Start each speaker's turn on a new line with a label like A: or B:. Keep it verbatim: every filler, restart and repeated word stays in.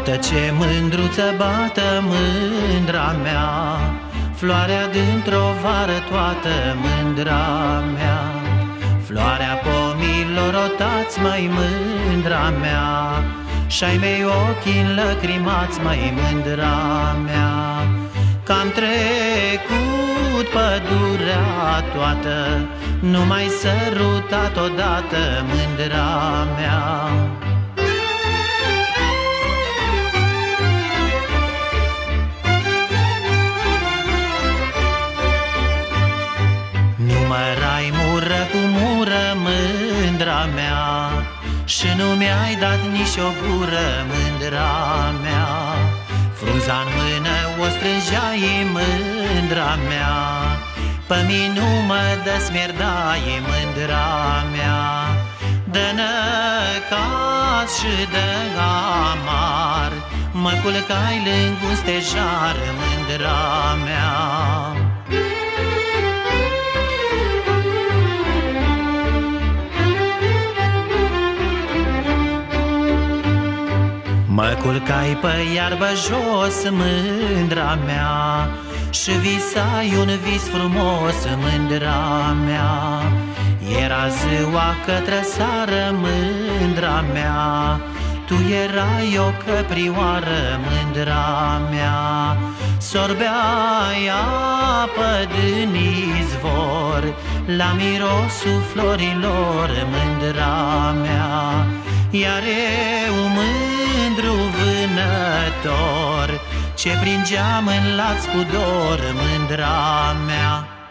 A: Iată ce mândruță bată mândra mea, floarea dintr-o vară toată mândra mea. Floarea pomilor rotați, mai mândra mea, și-ai mei ochii înlăcrimați, mai mândra mea. Că-am trecut pădurea toată, nu mai sărutat odată, mândra mea. Numărai mură cu mură, mândra mea, și nu mi-ai dat nici o gură, mândra mea. Frunza-n mână o strângeai, mândra mea, pe mine nu mă desmierdai, mândra mea. De năcat și de amar, mă culcai lângă un stejar, mândra mea. Mă culcai pe iarbă jos, mândra mea, și visai un vis frumos, mândra mea. Era ziua către sară, mândra mea, tu erai o căprioară, mândra mea. Sorbeai apă din izvor, la mirosul florilor, mândra mea. Iar eu, mândru vânător, ce pringeam în laț cu dor, mândra mea.